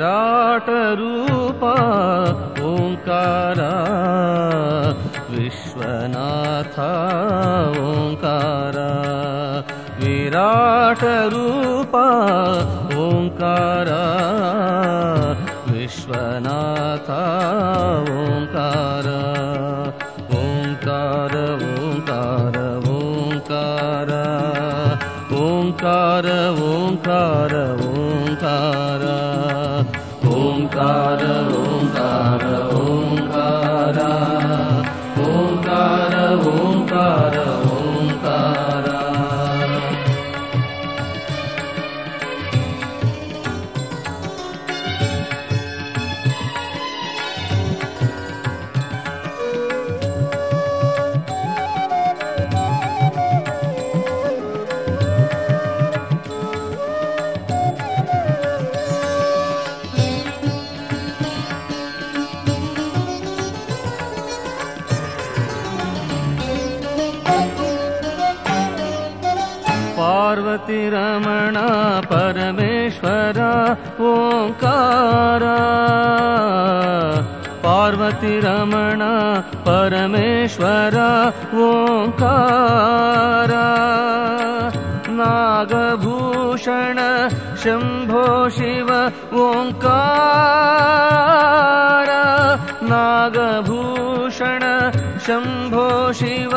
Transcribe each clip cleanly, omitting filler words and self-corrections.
विराट रूप ओंकार विश्वनाथ ओंकार विराट रूप ओंकार विश्वनाथ ओंकार ओंकार ओंकार ओंकार ओंकार ओंकार ओंकार ओंकार ओंकार ओंकार ओंकार ओंकार ओंकार पार्वती रमण परमेश्वर ओंकार पार्वती रमण परमेश्वर ओंकार नागभूषण शंभो शिव ओंकार नागभूषण शंभो शिव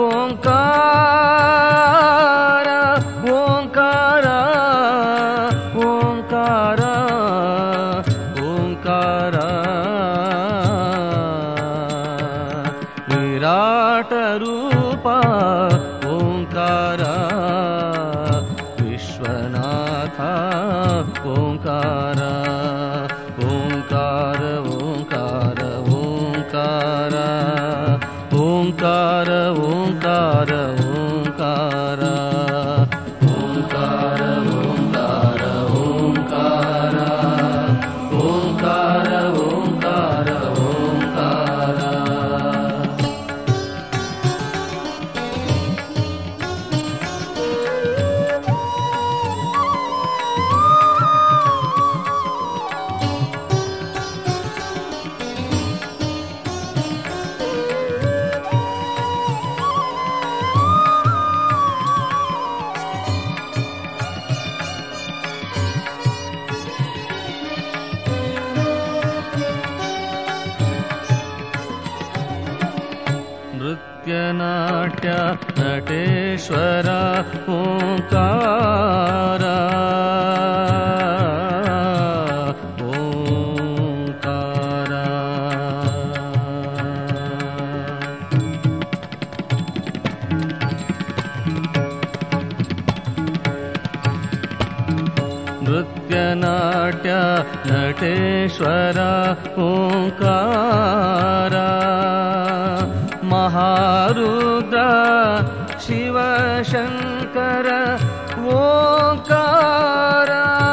ओंकार ओंकार ओंकार ओंकार विराट रूप ओंकार विश्वनाथ ओंकार ओंकार ओंकार ओंकार ओंकार ओंकार ओंकार ओंकार ओंकार ओंकार ओंकार ओंकार ओंकार नृत्यनाट्य नटेश्वर ओंकार ओंकार नृत्यनाट्य नटेश्वर ओंकार महारुद्र शिव शंकर ओंकार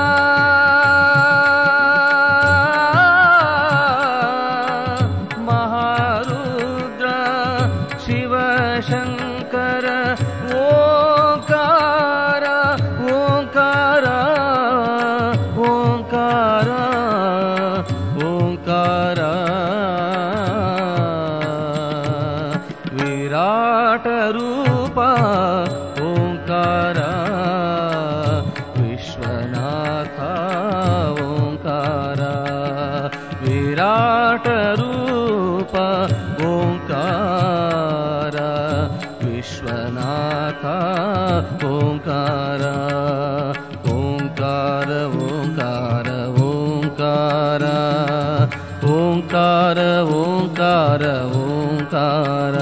महारुद्र शिव शंकर ओंकार ओंकार ओंकार ओंकार विराट रूप ओंकार विश्वनाथ ओंकार विराट रूप ओंकार विश्वनाथ ओंकार ओंकार ओंकार ओंकार ओंकार ओंकार ओंकार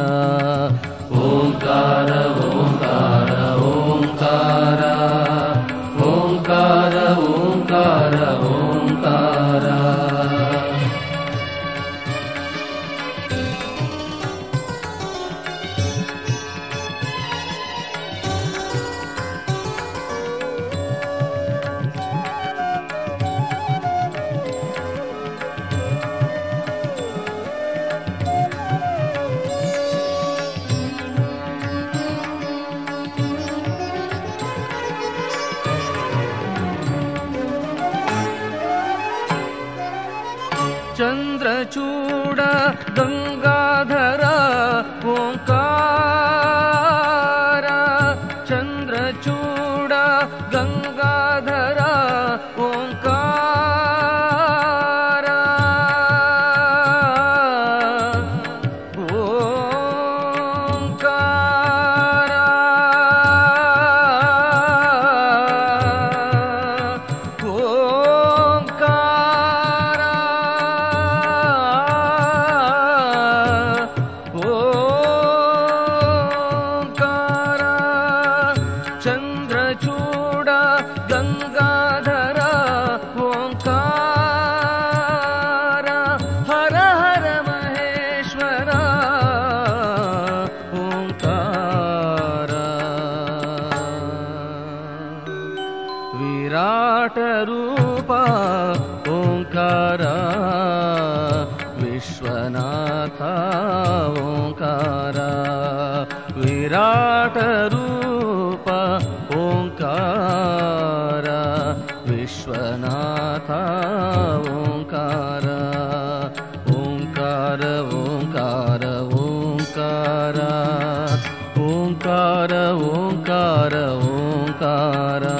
ओंकार ओंकार ओंकार ओंकार ओंकार ओंकार ಗಂಗಾಧರ ಓಂಕಾರ ಚಂದ್ರಚೂಡ ಗಂಗಾಧರ ಓಂಕಾರ ಓಂಕಾರ ಓಂಕಾರ ಓಂಕಾರ ಚಂದ್ರಚೂಡ ಗಂಗಾಧರ ಓಂಕಾರ ಹರ ಹರ ಮಹೇಶ್ವರ ಓಂಕಾರ ವಿರಾಟ ರೂಪ ಓಂಕಾರ ವಿಶ್ವನಾಥ ಓಂಕಾರ ವಿರಾಟ ರೂಪ ಓಂಕಾರ ವಿಶ್ವನಾಥ ಓಂಕಾರ ಓಂಕಾರ ಓಂಕಾರ ಓಂಕಾರ ಓಂಕಾರ ಓಂಕಾರ ಓಂಕಾರ